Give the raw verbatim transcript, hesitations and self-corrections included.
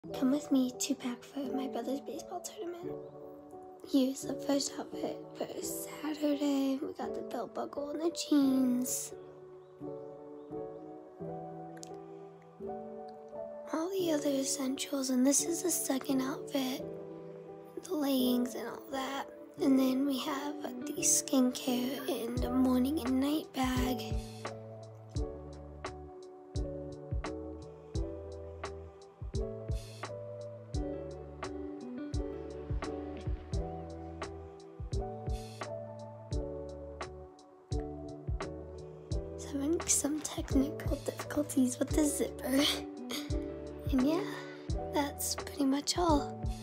Come with me to pack for my brother's baseball tournament. Here's the first outfit for Saturday. We got the belt buckle and the jeans. All the other essentials, and this is the second outfit. The leggings and all that. And then we have the skincare in the morning and night bag. Having some technical difficulties with the zipper. And yeah, that's pretty much all.